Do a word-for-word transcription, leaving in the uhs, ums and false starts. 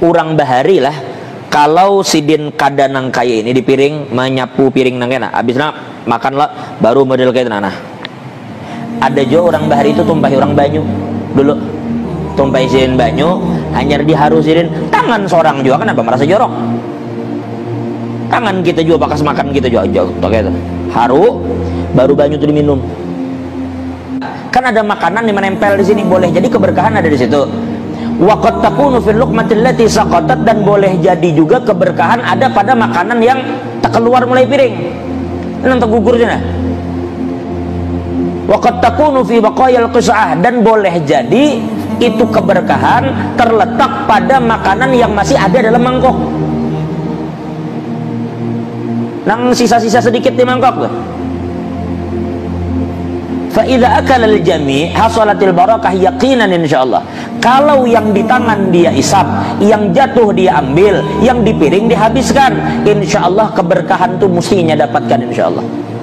urang bahari lah kalau sidin kada nang kaya ini di piring menyapu piring nang kena abisnya makan lah baru model kayak nah ada juga orang bahari itu tumpahi orang banyu dulu tumpahi sidin banyu hanya diharusin tangan seorang juga kenapa merasa jorok tangan kita juga pakas makan kita juga jauh gitu haru baru banyu itu diminum kan ada makanan yang menempel di sini boleh jadi keberkahan ada di situ. Waqad takunu fil luqmatil lati saqatat dan boleh jadi juga keberkahan ada pada makanan yang tak keluar mulai piring. Nanti gugur sana. Waqad takunu fi baqayal qis'ah dan boleh jadi itu keberkahan terletak pada makanan yang masih ada dalam mangkok. Nang sisa-sisa sedikit di mangkok tuh. Fa idza akala al-jami' hasalatil barakah yaqinan insyaallah. Kalau yang di tangan dia isap, yang jatuh dia ambil, yang di piring dihabiskan, insyaallah keberkahan itu mestinya dapatkan insyaallah.